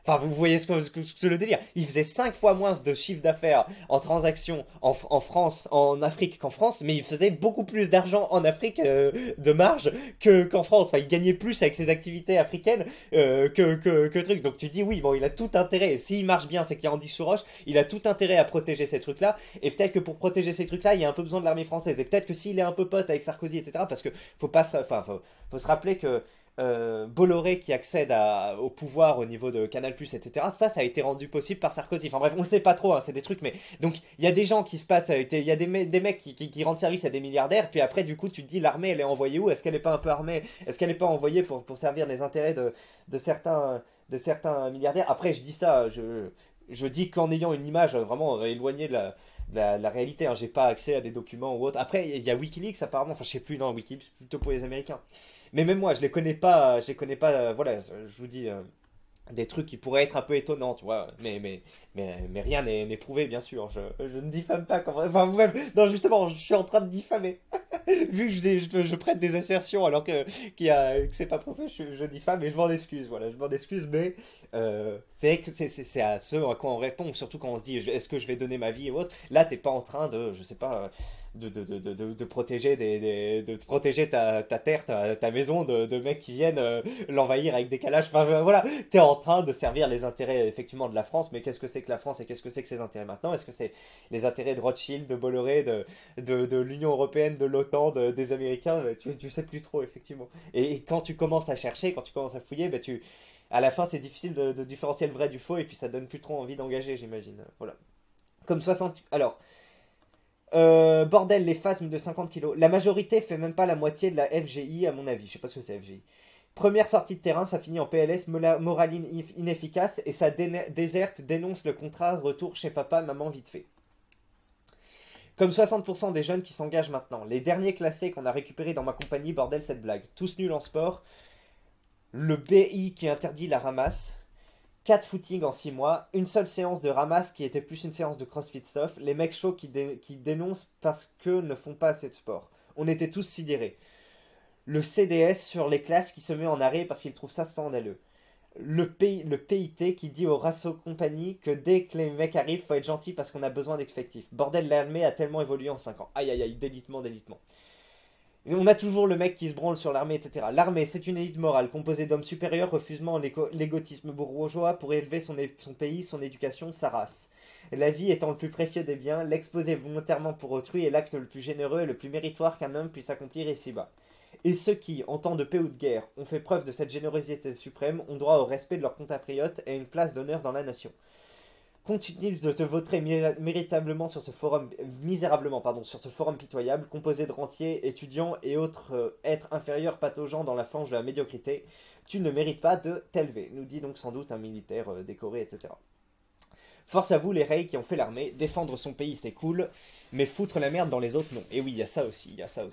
Enfin, vous voyez ce que le délire. Il faisait 5 fois moins de chiffre d'affaires en transactions en France, en Afrique qu'en France, mais il faisait beaucoup plus d'argent en Afrique de marge qu'en France. Enfin, il gagnait plus avec ses activités africaines que truc. Donc tu dis oui, bon, il a tout intérêt. Et s'il marche bien, c'est qu'il y a Andy sous roche. Il a tout intérêt à protéger ces trucs-là. Et peut-être que pour protéger ces trucs-là, il y a un peu besoin de l'armée française. Et peut-être que s'il est un peu pote avec Sarkozy, etc. Parce que faut pas, enfin, faut se rappeler que Bolloré qui accède au pouvoir au niveau de Canal+, etc. Ça a été rendu possible par Sarkozy. Enfin bref, on le sait pas trop, hein, c'est des trucs, mais donc il y a des gens qui se passent, il y a des mecs qui rendent service à des milliardaires, puis après du coup tu te dis l'armée elle est envoyée où? Est-ce qu'elle est pas un peu armée? Est-ce qu'elle est pas envoyée pour servir les intérêts de certains milliardaires? Après je dis ça, je dis qu'en ayant une image vraiment éloignée de la réalité, hein. J'ai pas accès à des documents ou autre. Après il y a WikiLeaks apparemment, enfin je sais plus, non WikiLeaks plutôt pour les Américains. Mais même moi, je les connais pas, voilà, je vous dis des trucs qui pourraient être un peu étonnants, tu vois, mais rien n'est prouvé, bien sûr, je ne diffame pas, enfin, vous-même, non, justement, je suis en train de diffamer, vu que je prête des assertions alors que c'est pas prouvé, je diffame et je m'en excuse, voilà, je m'en excuse, mais c'est vrai que c'est à ce à quoi on répond, surtout quand on se dit, est-ce que je vais donner ma vie et autre, là, t'es pas en train de, je sais pas, de protéger de protéger ta terre, ta maison de mecs qui viennent l'envahir avec des calages. Enfin voilà, t'es en train de servir les intérêts effectivement de la France, mais qu'est-ce que c'est que la France et qu'est-ce que c'est que ses intérêts maintenant? Est-ce que c'est les intérêts de Rothschild, de Bolloré, de l'Union Européenne, de l'OTAN, des Américains? Tu sais plus trop effectivement. Et quand tu commences à chercher, quand tu commences à fouiller, à la fin c'est difficile de différencier le vrai du faux et puis ça donne plus trop envie d'engager, j'imagine. Voilà. Comme 60. Alors, bordel, les phasmes de 50 kilos. La majorité fait même pas la moitié de la FGI, à mon avis. Je sais pas ce que c'est FGI. Première sortie de terrain, ça finit en PLS, morale inefficace, et ça déserte, dénonce le contrat, retour chez papa, maman, vite fait. Comme 60% des jeunes qui s'engagent maintenant. Les derniers classés qu'on a récupérés dans ma compagnie, bordel, cette blague. Tous nuls en sport. Le BI qui interdit la ramasse. 4 footings en 6 mois, une seule séance de ramasse qui était plus une séance de CrossFit soft, les mecs chauds qui dénoncent parce que ne font pas assez de sport. On était tous sidérés. Le CDS sur les classes qui se met en arrêt parce qu'il trouve ça scandaleux. Le PIT qui dit aux Rasso Compagnie que dès que les mecs arrivent, faut être gentil parce qu'on a besoin d'effectifs. Bordel, l'armée a tellement évolué en 5 ans. Aïe aïe aïe, délitement. Et on a toujours le mec qui se branle sur l'armée, etc. L'armée, c'est une élite morale composée d'hommes supérieurs refusant l'égotisme bourgeois pour élever son pays, son éducation, sa race. La vie étant le plus précieux des biens, l'exposer volontairement pour autrui est l'acte le plus généreux et le plus méritoire qu'un homme puisse accomplir ici-bas. Et ceux qui, en temps de paix ou de guerre, ont fait preuve de cette générosité suprême ont droit au respect de leurs compatriotes et à une place d'honneur dans la nation. Continue de te vautrer méritablement sur ce forum, misérablement, pardon, sur ce forum pitoyable, composé de rentiers, étudiants et autres êtres inférieurs pataugeant dans la fange de la médiocrité. Tu ne mérites pas de t'élever, nous dit donc sans doute un militaire décoré, etc. Force à vous les reys qui ont fait l'armée, défendre son pays c'est cool, mais foutre la merde dans les autres non. Et oui, il y a ça aussi,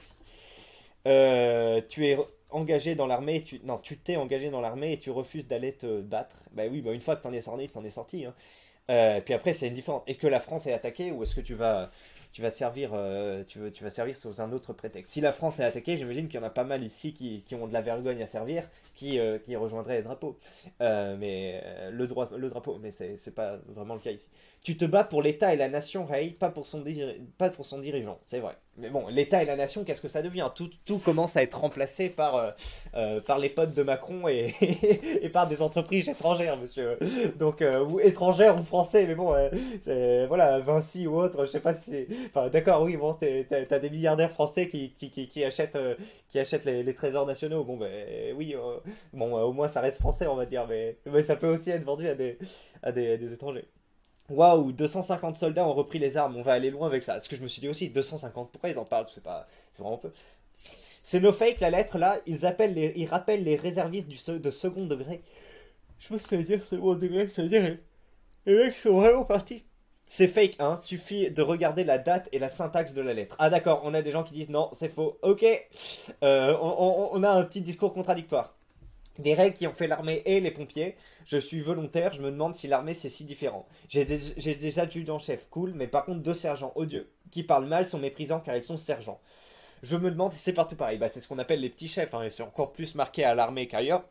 tu es engagé dans l'armée, non, tu t'es engagé dans l'armée et tu refuses d'aller te battre. Bah oui, bah une fois que t'en es sorti, hein. Puis après, c'est une différence. Et que la France est attaquée, ou est-ce que tu vas servir, tu vas servir sous un autre prétexte? Si la France est attaquée, j'imagine qu'il y en a pas mal ici qui ont de la vergogne à servir, qui rejoindraient les drapeaux. Le drapeau, mais c'est pas vraiment le cas ici. Tu te bats pour l'État et la nation, Ray, pas pour son dirigeant, c'est vrai. Mais bon, l'État et la nation, qu'est-ce que ça devient? Tout commence à être remplacé par les potes de Macron et par des entreprises étrangères, monsieur. Donc, ou étrangères ou français, mais bon, voilà, Vinci ou autre, je sais pas si c'est. Enfin, d'accord, oui, bon, t'as des milliardaires français qui achètent les trésors nationaux. Bon, ben oui, bon, au moins ça reste français, on va dire, mais ça peut aussi être vendu à des étrangers. Waouh, 250 soldats ont repris les armes, on va aller loin avec ça. Ce que je me suis dit aussi, 250, pourquoi ils en parlent? C'est vraiment peu. C'est no fake, la lettre là, ils rappellent les réservistes de second degré. Je pense que ça veut dire second degré, ça veut dire les mecs sont vraiment partis. C'est fake, hein, suffit de regarder la date et la syntaxe de la lettre. Ah d'accord, on a des gens qui disent non, c'est faux. Ok, on a un petit discours contradictoire. Des règles qui ont fait l'armée et les pompiers. Je suis volontaire, je me demande si l'armée c'est si différent. J'ai des adjudants-chefs cool, mais par contre deux sergents odieux, qui parlent mal, sont méprisants car ils sont sergents. Je me demande si c'est partout pareil. Bah, c'est ce qu'on appelle les petits chefs, hein, et c'est encore plus marqué à l'armée qu'ailleurs.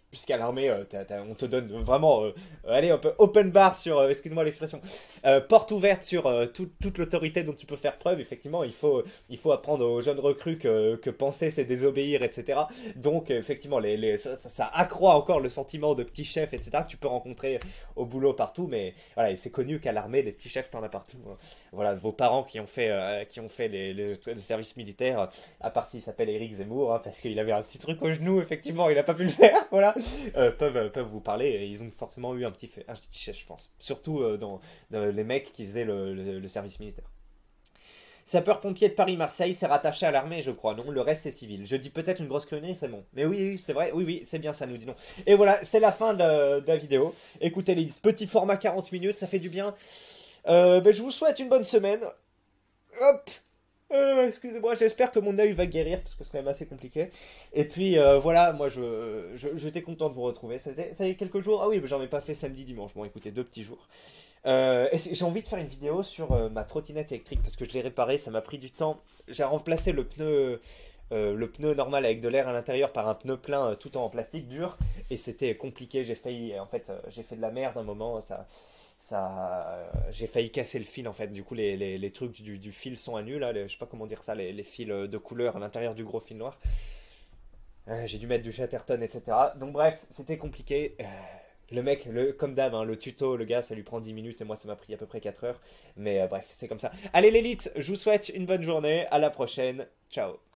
puisqu'à l'armée, on te donne vraiment, allez, un peu open bar sur, excuse-moi l'expression, porte ouverte sur toute l'autorité dont tu peux faire preuve. Effectivement, il faut apprendre aux jeunes recrues que penser c'est désobéir, etc. Donc, effectivement, ça accroît encore le sentiment de petit chef, etc. que tu peux rencontrer au boulot partout. Mais voilà, et c'est connu qu'à l'armée, des petits chefs, t'en as partout. Voilà, vos parents qui ont fait le service militaire, à part s'il s'appelle Éric Zemmour, hein, parce qu'il avait un petit truc au genou, effectivement, il a pas pu le faire, voilà, peuvent vous parler. Et ils ont forcément eu un petit chef, je pense. Surtout dans les mecs qui faisaient le service militaire. Sapeur-pompier de Paris-Marseille, c'est rattaché à l'armée, je crois, non? Le reste, c'est civil. Je dis peut-être une grosse connerie, c'est bon. Mais oui, oui, c'est vrai, oui, oui, c'est bien ça, nous dit non. Et voilà, c'est la fin de la vidéo. Écoutez, les petits formats 40 minutes, ça fait du bien. Ben, je vous souhaite une bonne semaine. Hop! Excusez-moi, j'espère que mon œil va guérir parce que c'est quand même assez compliqué. Et puis voilà, moi j'étais content de vous retrouver. Ça y est quelques jours. Ah oui, mais j'en ai pas fait samedi, dimanche. Bon, écoutez, 2 petits jours. Et j'ai envie de faire une vidéo sur ma trottinette électrique parce que je l'ai réparée, ça m'a pris du temps. J'ai remplacé le pneu normal avec de l'air à l'intérieur par un pneu plein tout en plastique dur et c'était compliqué. J'ai failli, en fait, j'ai fait de la merde un moment. J'ai failli casser le fil en fait. Du coup, les trucs du fil sont à nu là. Je sais pas comment dire ça, les fils de couleur à l'intérieur du gros fil noir. J'ai dû mettre du Chatterton, etc. Donc, bref, c'était compliqué. Le mec, comme d'hab, hein, le tuto, le gars, ça lui prend 10 minutes et moi, ça m'a pris à peu près 4 heures. Mais bref, c'est comme ça. Allez, l'élite, je vous souhaite une bonne journée. À la prochaine. Ciao.